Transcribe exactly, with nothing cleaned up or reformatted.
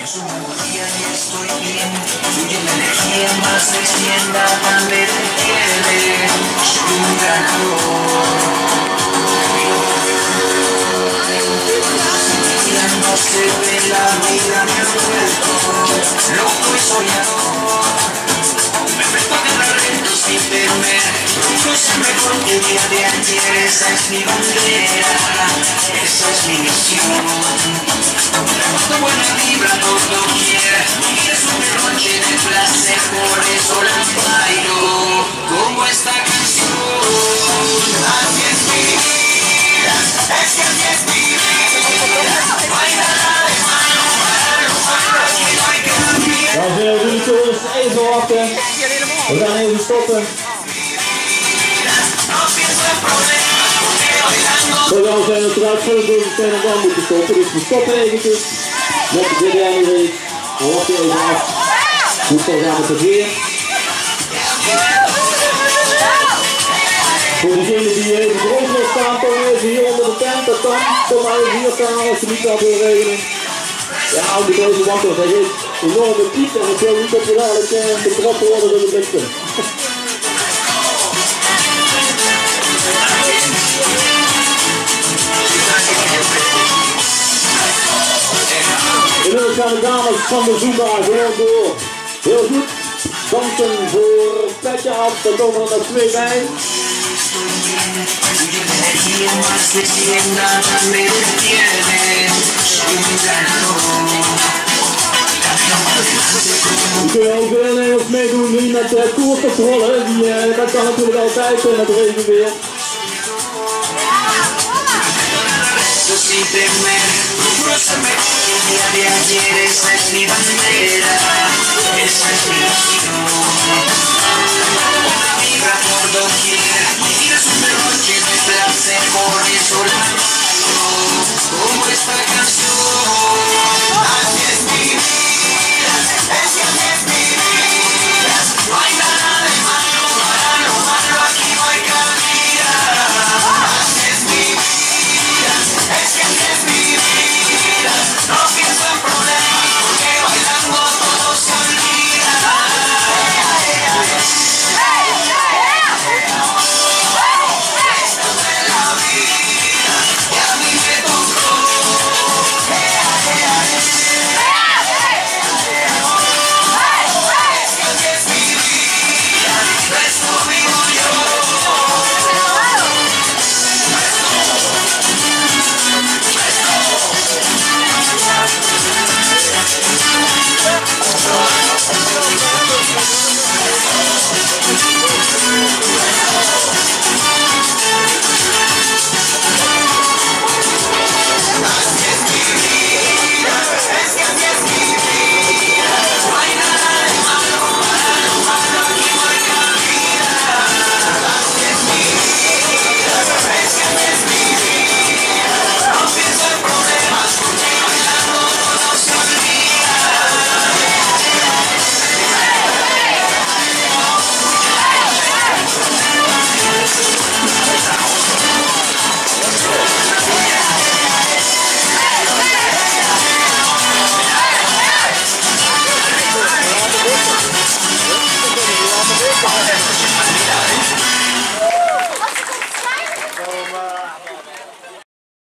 su melodía y estoy bien. Fluye la energía más extienda, tan me detiene. Soy un ganador. Ya no se ve la vida, me ha vuelto loco y soñador. Me meto en el reto sin temer. No sé mejor que el día de ayer, esa es mi bandera, esa es mi misión. Remoto buena vibra por doquier y es una noche de placer, por eso la bailo como esta canción. Así es mi vida, es que así es mi vida. Bailala de mano, mano, mano, aquí no hay camino. Dan zullen we jullie toren even wachten. We gaan even stoppen. Zodat we zijn uiteraard voor de zijn en dan moeten stoppen. Dus we stoppen eventjes. Met de D J nog eens. We wachten even af. Hoe het zal gaan met het weer. Voor degenen die even droog wil staan, kom even hier onder de tent. Dat kan. Kom maar even hier staan als je niet kan wil regelen. Ja, hou die deze wakker. Dat is enorme piep en ik wil niet dat je dadelijk betrokken worden door de bliksem. Inmiddels gaan de dames van de Zumba gewoon door. Heel goed. Dansen voor Petje af, daar komen er nog twee bij. We kunnen ook deelnemers meedoen nu met de koerscontrole. Die, uh, dat kan natuurlijk altijd in het regenweer. Sin temer, cruzame el día de ayer, esa es mi bandera, esa es mi misión. Una vibra por doquier.